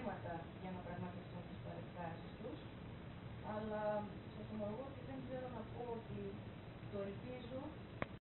βήματα για να πραγματευτούν τις παρεκβάσεις τους, αλλά σας ομολογώ ότι δεν ξέρω να πω ότι το ελπίζω